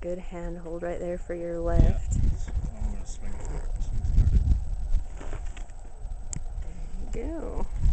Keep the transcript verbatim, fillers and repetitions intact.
good handhold right there for your lift. Yeah. I'm gonna swing it. There you go.